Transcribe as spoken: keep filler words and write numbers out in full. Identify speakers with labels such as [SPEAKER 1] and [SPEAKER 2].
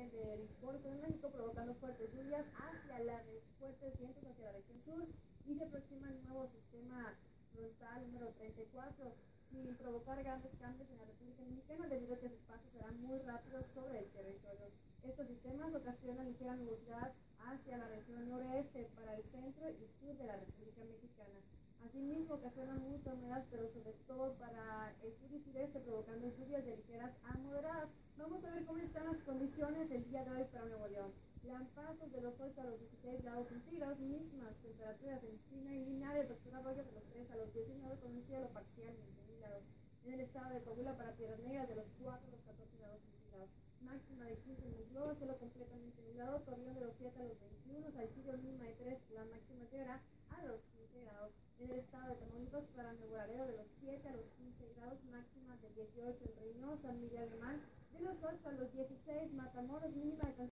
[SPEAKER 1] parte del Golfo de México, provocando fuertes lluvias hacia la fuertes vientos hacia la región sur, y se aproxima el nuevo sistema frontal número treinta y cuatro, sin provocar grandes cambios en la República Dominicana, debido a que sus pasos serán muy rápidos sobre el territorio. Estos sistemas ocasionan ligera nubosidad hacia la región noreste, para el centro y sur de la República Mexicana. Asimismo, ocasionan mucha humedad, pero sobre todo para el sur y sureste, provocando lluvias de ligeras a moderadas. Vamos a ver cómo están las condiciones el día de hoy para Nuevo León. Lampazos de los ocho a los dieciséis grados centígrados, mismas temperaturas en China y Linares, Doctor Arroyo de los tres a los diecinueve, con un cielo parcialmente nublado. En el estado de Coahuila, para Piedras Negras, de los cuatro a los catorce grados centígrados. Máxima de quince en Monclova, cielo completamente nublado. Torreón, de los siete a los veintiuno. Saltillo, mínima de tres, la máxima llegará a los quince grados. En el estado de Tamaulipas, para Nuevo Laredo, de los siete a los quince grados, máxima de dieciocho en Reynosa. San Miguel Alemán, de los ocho a los dieciséis. Matamoros, mínima de